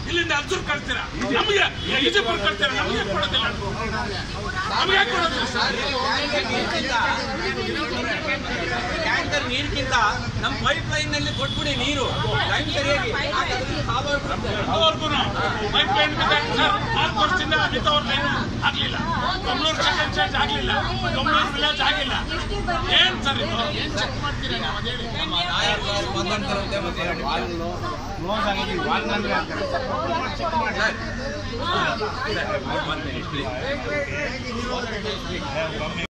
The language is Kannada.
ಇಲ್ಲಿಂದ ಹಲ್ಸೂರು ಕಳ್ತೀರಾ, ನಮಗೆ ವಿಜಯಪುರ ಕಳ್ತೀರಾ, ನಮಗೆ ಕೊಡೋದಿಲ್ಲ, ನಮಗೆ ಕೊಡೋದಿಲ್ಲ ಸರ್. ಟ್ಯಾಂಕರ್ ನೀರಿಗಿಂತ ನಮ್ಮ ಪೈಪ್ ಲೈನ್ ನಲ್ಲಿ ಕೊಟ್ಬಿಡಿ ನೀರು ಟೈಮ್ ಸರಿಯಾಗಿ. ಅವ್ರಿಗೂ ಪೈಪ್ ಲೈನ್ ಸರ್ 4 ವರ್ಷದಿಂದ ವಿತೌಟ್ ಲೈನ್ ಆಗ್ಲಿಲ್ಲ, ದೊಮ್ಲೂರು ಸೆಕೆಂಡ್ ಸ್ಟೇಜ್ ಆಗ್ಲಿಲ್ಲ, ದೊಮ್ಲೂರು ವಿಲೇಜ್ ಆಗಿಲ್ಲ. ಏನ್ ಸರ್ ಇದು? ಏನ್ ಚೆಕ್ ಮಾಡ್ತೀರಾ ನಾವು? ಅದೇಳಿ ಕ್ಲೋಸ್ ಆಗಿದೆ, ವಾಲ್ ನಲ್ಲಿ ಹಾಕ್ತಾರೆ.